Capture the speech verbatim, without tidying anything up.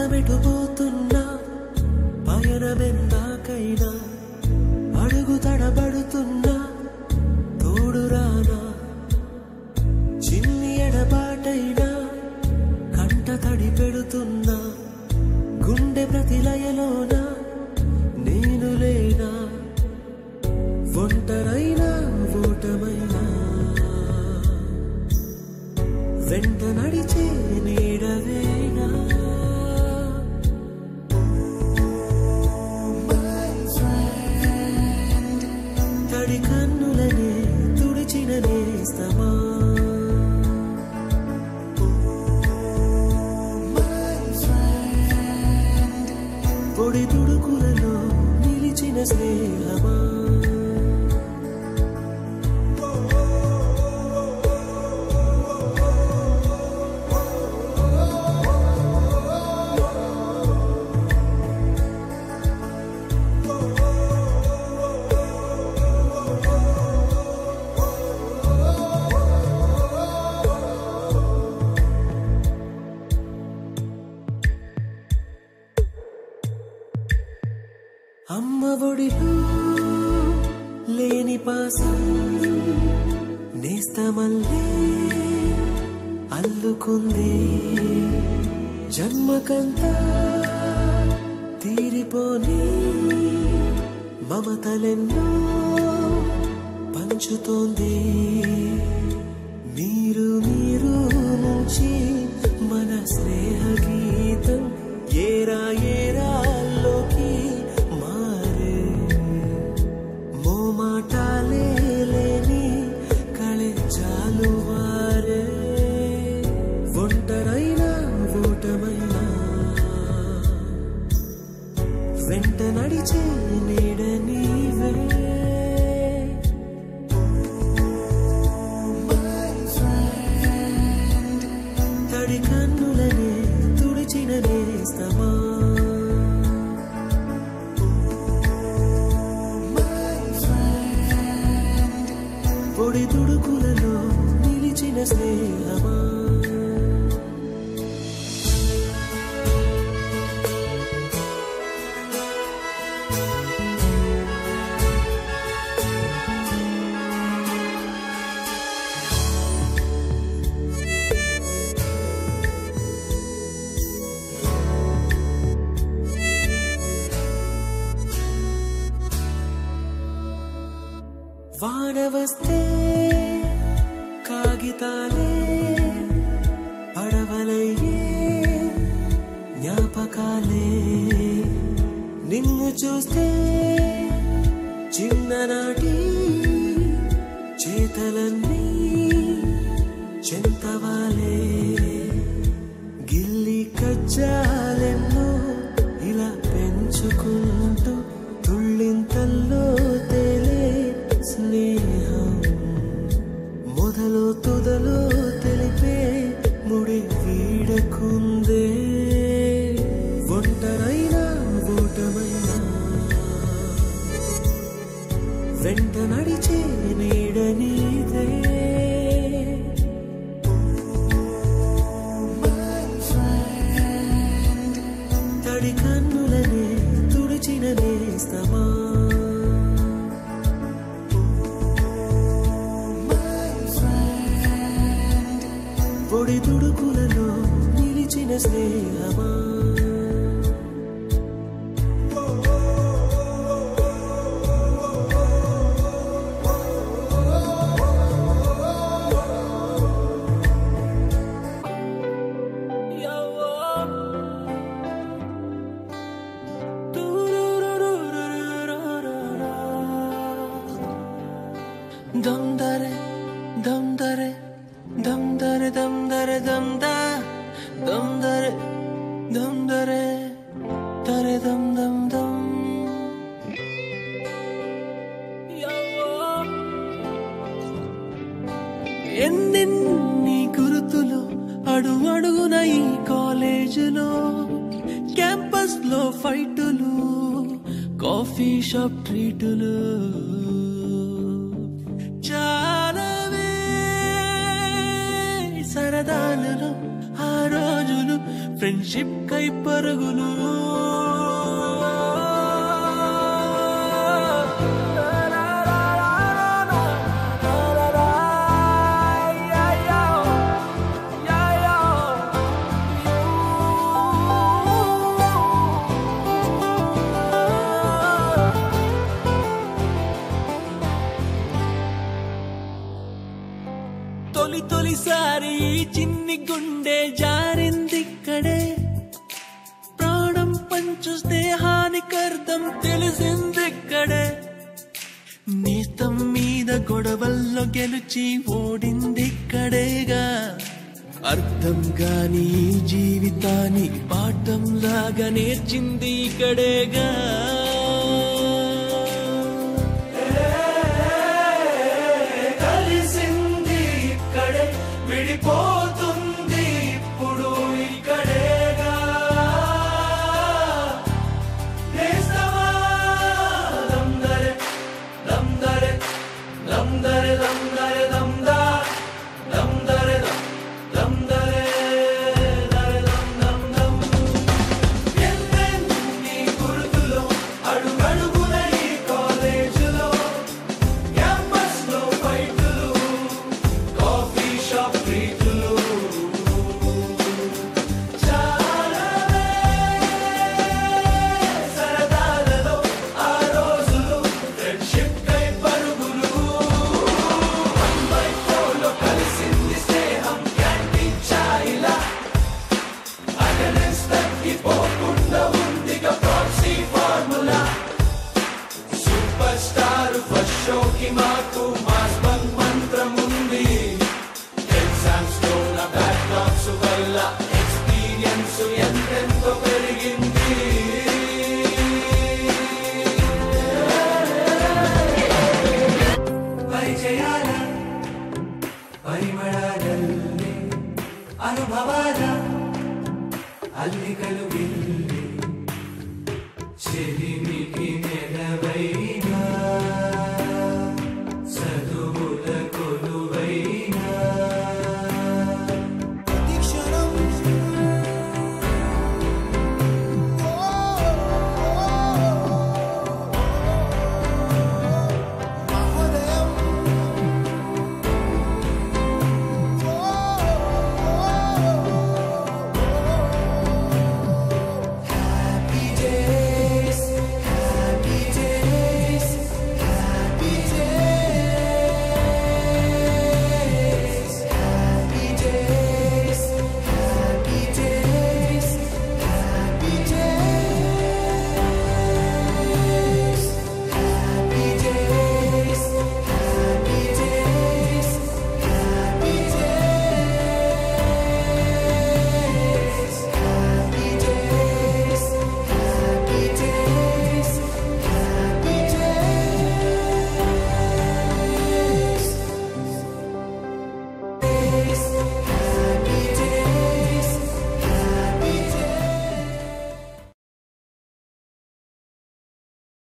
ప్రాణమెటుపోతున్నా పయనమెందాకైనా అడుగు తడబడుతున్నా తోడురానా చిన్ని ఎడబాటైనా కంట తడి పెడుతున్నా గుండె ప్రతిలయలోన నేను లేనా ఒంటరైనా ఓటమైనా వెంట నడిచే నీడవేనా తడి కన్నులనే తుడిచిన నేస్తమా పొడి తుడుకులలో నిలిచిన స్నేహమా అమ్మ ఒడిలో లేని పాసం నేస్తమల్లే అల్లుకుంది జన్మకంతా తీరిపోని మమతలెన్నో పంచుతోంది మీరు మీరు నుంచి మన స్నేహ గీతం ఏరా ఏరాల్లోకి మాటాలే లేని కళే జాలువారే ఒంటరైనా ఓటమైనా వెంట నడిచే నీడ నీవే తడి కన్నులనే తుడిచిన నేస్తమా పొడి తుడుకులలో నిలిచిన స్నేహమా వాన వస్తే కాగితాలే పడవలయ్యే జ్ఞాపకాలే నిన్ను చూస్తే చిన్ననాటి చేతలన్నీ చెంతవాలే గిల్లి కజ్జాలెన్నో ఇలా పెంచుకుంటూ తుళ్ళింతల్లో తేలే స్నేహం మొదలు తుదలో తెలిపే ముడి వీడకుందే ఒంటరైనా ఓటమైనా వెంట నడిచే నీడ నీదే తడి కన్నులనే తుడిచిన నేస్తమా పొడి తుడుకులలో నిలిచిన స్నేహమా దమ్ దరే దమ్ దరే దమ్ దరే దమ్ దరే దమ్ దా దమ్ దరే దమ్ దరే దరే దమ్ దమ్ దమ్ ఎన్నెన్ని గుర్తులు అడుగు అడుగున ఈ కాలేజీలో క్యాంపస్ లో ఫైటులు కాఫీ షాప్ ట్రీటులు చాలవే సరదాలలో రోజులు ఫ్రెండ్షిప్ కై పరుగులు తొలి తొలిసారి చిన్ని గుండె జారిందిక్కడే ప్రాణం పంచు స్నేహానికర్థం తెలిసిందిక్కడే నేస్తం మీద గొడవల్లో గెలిచి ఓడిందిక్కడేగా అర్థం కాని జీవితాన్ని పాఠంలాగా నేర్చింది ఇక్కడేగా విడిపోతుంది ఇప్పుడు ఇక్కడేగా నేస్తమా దమ్దరే దమ్దరే దమ్దరే దమ్దరే దమ్దా దమ్దరే దమ్దరే దరే దమ్ దమ్ దమ్ ఎన్నెన్ని గుర్తులో అడుగడుగున ఈ కాలేజీలో క్యాంపస్లో ఫైటులు కాఫీ షాప్ ప్రీతులు చాలానే సరదాలలో ఆ రోజులు ఫ్రెండ్షిప్ కై పరుగులు వన్ బై ఫోర్లో కలిసింది స్నేహం క్యాంటీన్ ఛాయిలా అటెండెన్స్ తగ్గిపోకుండా ఉందిగా proxy formula super star first షోకి మాకు మాస్ బంక్ మంత్రం ఉంది ఎగ్జామ్స్ లో నా బ్యాక్లాగ్స్ వల్ల ఎక్స్పీరియన్స్ ఎంతెంతో పెరిగింది పరిచయాల పరిమళాలల్లే అనుభవాల అల్లికలు గిల్లి చెలిమికి